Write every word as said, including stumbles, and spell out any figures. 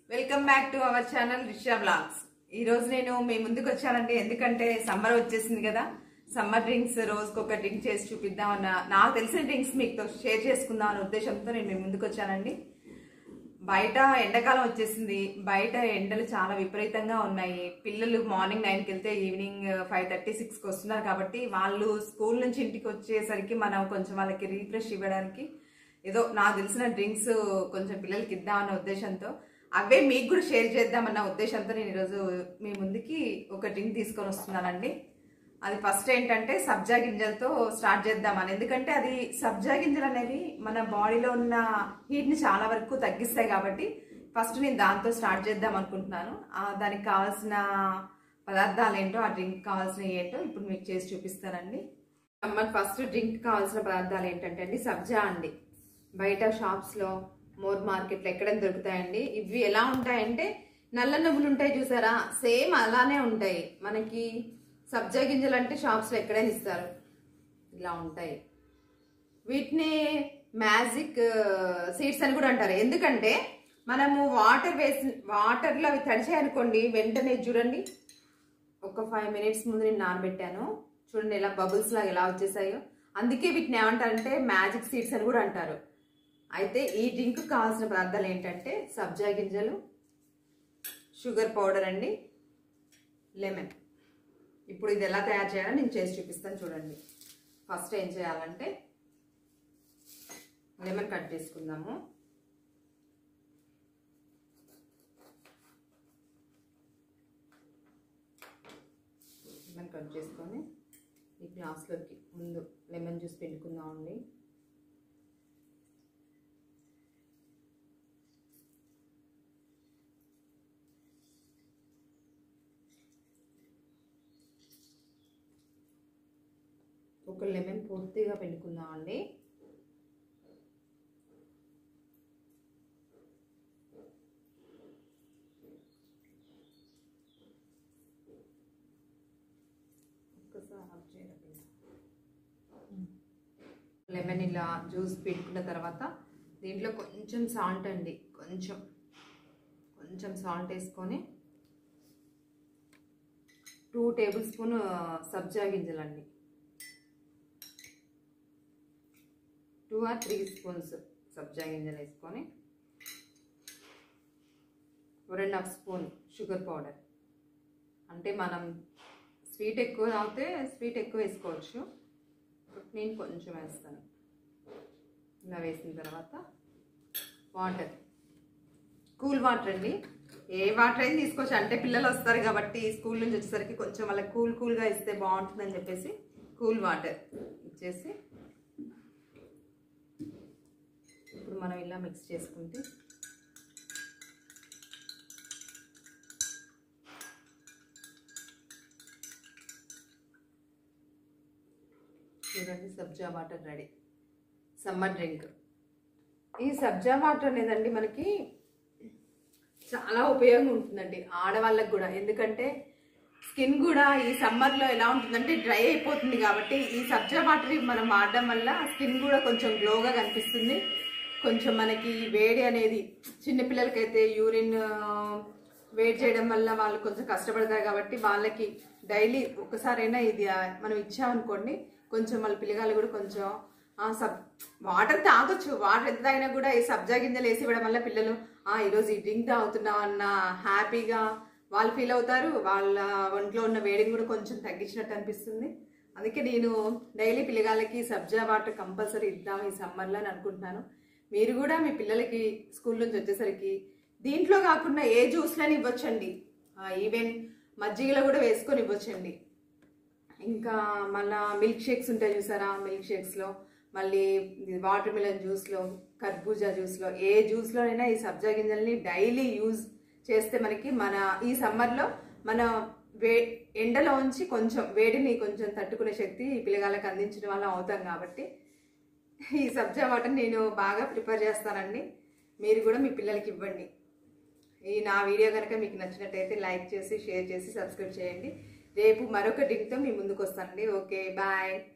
Welcome back to our channel Risha blogs. ఈ రోజు నేను మీ ముందుకు వచ్చానండి. ఎందుకంటే సమ్మర్ వచ్చేసింది కదా, సమ్మర్ డ్రింక్స్ రోజుకి ఒక డ్రింక్ చేసి చూపిద్దామన్న, నాకు తెలిసిన డ్రింక్స్ మీతో షేర్ చేసుకుందాం అనే ఉద్దేశంతో నేను మీ ముందుకు వచ్చానండి. బయట ఎండాకాలం వచ్చేసింది, బయట ఎండలు చాలా విపరీతంగా ఉన్నాయి. పిల్లలు మార్నింగ్ నైన్కి వెళ్తే ఈవినింగ్ ఫైవ్ థర్టీ సిక్స్కి వస్తున్నారు కాబట్టి వాళ్ళు స్కూల్ నుంచి ఇంటికి వచ్చేసరికి మనం కొంచెం వాళ్ళకి రీఫ్రెష్ ఇవ్వడానికి ఏదో నాకు తెలిసిన డ్రింక్స్ కొంచెం పిల్లలకి ఇద్దామన్న ఉద్దేశంతో, అవే మీకు కూడా షేర్ చేద్దామన్న ఉద్దేశంతో నేను ఈరోజు మీ ముందుకి ఒక డ్రింక్ తీసుకొని వస్తున్నానండి. అది ఫస్ట్ ఏంటంటే సబ్జా గింజలతో స్టార్ట్ చేద్దామని. ఎందుకంటే అది సబ్జా గింజలు అనేవి మన బాడీలో ఉన్న హీట్ని చాలా వరకు తగ్గిస్తాయి కాబట్టి ఫస్ట్ నేను దాంతో స్టార్ట్ చేద్దాం అనుకుంటున్నాను. దానికి కావాల్సిన పదార్థాలు ఏంటో, ఆ డ్రింక్ కావాల్సిన ఏంటో ఇప్పుడు మీకు చేసి చూపిస్తానండి. మన ఫస్ట్ డ్రింక్ కావాల్సిన పదార్థాలు ఏంటంటే అండి, సబ్జా అండి. బయట షాప్స్లో మోర్ మార్కెట్లో ఎక్కడైనా దొరుకుతాయండి. ఇవి ఎలా ఉంటాయంటే నల్ల నువ్వులు ఉంటాయి చూసారా, సేమ్ అలానే ఉంటాయి. మనకి సబ్జా గింజలు అంటే షాప్స్లో ఎక్కడైనా ఇస్తారు, ఇలా ఉంటాయి. వీటిని మ్యాజిక్ సీడ్స్ అని కూడా అంటారు. ఎందుకంటే మనము వాటర్ వేసి వాటర్లో అవి తడిచాయనుకోండి, వెంటనే చూడండి ఒక ఫైవ్ మినిట్స్ ముందు నేను నానబెట్టాను, చూడండి ఎలా బబుల్స్ లాగా ఎలా వచ్చేసాయో. అందుకే వీటిని ఏమంటారంటే మ్యాజిక్ సీడ్స్ అని కూడా అంటారు. అయితే ఈ డ్రింక్ కావాల్సిన పదార్థాలు ఏంటంటే సబ్జా గింజలు, షుగర్ పౌడర్ అండి, లెమన్. ఇప్పుడు ఇది ఎలా తయారు చేయాలో నేను చేసి చూపిస్తాను చూడండి. ఫస్ట్ ఏం చేయాలంటే లెమన్ కట్ చేసుకుందాము. లెమన్ కట్ చేసుకొని ఈ గ్లాస్లోకి ముందు లెమన్ జ్యూస్ పిండుకుందామండి. ఒక లెమన్ పూర్తిగా పిండుకుందామండి. లెమన్ ఇలా జ్యూస్ పిండుకున్న తర్వాత దీంట్లో కొంచెం సాల్ట్ అండి, కొంచెం కొంచెం సాల్ట్ వేసుకొని టూ టేబుల్ స్పూన్ సబ్జా గింజలండి, టూ ఆర్ త్రీ స్పూన్స్ సబ్జా గింజలు వేసుకొని one and half spoon sugar powder. అంటే మనం స్వీట్ ఎక్కువ తాగితే స్వీట్ ఎక్కువ వేసుకోవచ్చు, నేను కొంచెం వేస్తాను. ఇలా వేసిన తర్వాత వాటర్, కూల్ వాటర్ అండి. ఏ వాటర్ అయినా తీసుకోవచ్చు, అంటే పిల్లలు వస్తారు కాబట్టి స్కూల్ నుంచి వచ్చేసరికి కొంచెం వాళ్ళకి కూల్ కూల్గా ఇస్తే బాగుంటుందని చెప్పేసి కూల్ వాటర్ ఇచ్చేసి ఇప్పుడు మనం ఇలా మిక్స్ చేసుకుంటే చూడండి సబ్జా వాటర్ రెడీ, సమ్మర్ డ్రింక్. ఈ సబ్జా వాటర్ అనేదండి మనకి చాలా ఉపయోగం ఉంటుందండి ఆడవాళ్ళకు కూడా. ఎందుకంటే స్కిన్ కూడా ఈ సమ్మర్లో ఎలా ఉంటుందంటే డ్రై అయిపోతుంది కాబట్టి ఈ సబ్జా వాటర్ మనం వాడడం వల్ల స్కిన్ కూడా కొంచెం గ్లోగా కనిపిస్తుంది. కొంచెం మనకి వేడి అనేది, చిన్నపిల్లలకైతే యూరిన్ వేడి చేయడం వల్ల వాళ్ళు కొంచెం కష్టపడతారు కాబట్టి వాళ్ళకి డైలీ ఒక్కసారైనా ఇది మనం ఇచ్చామనుకోండి, కొంచెం వాళ్ళ పిల్లగాళ్ళు కూడా కొంచెం సబ్ వాటర్ తాగొచ్చు. వాటర్ ఎంత తాగినా కూడా ఈ సబ్జా గింజలు వేసి ఇవ్వడం వల్ల పిల్లలు ఈరోజు ఈ డ్రింక్ తాగుతున్నాం అన్న హ్యాపీగా వాళ్ళు ఫీల్ అవుతారు. వాళ్ళ ఒంట్లో ఉన్న వేడిని కూడా కొంచెం తగ్గించినట్టు అనిపిస్తుంది. అందుకే నేను డైలీ పిల్లగాళ్ళకి సబ్జా వాటర్ కంపల్సరీ ఇద్దాం ఈ సమ్మర్లో అని అనుకుంటున్నాను. మీరు కూడా మీ పిల్లలకి స్కూల్ నుంచి వచ్చేసరికి దీంట్లో కాకుండా ఏ జ్యూస్లని ఇవ్వచ్చండి, ఈవెన్ మజ్జిగలో కూడా వేసుకొని ఇవ్వచ్చండి. ఇంకా మళ్ళీ మిల్క్ షేక్స్ ఉంటాయి చూసారా, మిల్క్ షేక్స్లో మళ్ళీ వాటర్ మిలన్ జ్యూస్లో, కర్బూజా జ్యూస్లో, ఏ జ్యూస్లోనైనా ఈ సబ్జా గింజల్ని డైలీ యూజ్ చేస్తే మనకి మన ఈ సమ్మర్లో మన వే ఎండలో ఉంచి కొంచెం వేడిని కొంచెం తట్టుకునే శక్తి ఈ పిల్లగాళ్ళకి అందించడం వల్ల అవుతాం కాబట్టి ఈ సబ్జా వాటర్ నేను బాగా ప్రిపేర్ చేస్తానండి. మీరు కూడా మీ పిల్లలకి ఇవ్వండి. ఈ నా వీడియో కనుక మీకు నచ్చినట్టయితే లైక్ చేసి షేర్ చేసి సబ్స్క్రైబ్ చేయండి. రేపు మరొక డ్రింక్తో మీ ముందుకు వస్తానండి. Okay, bye.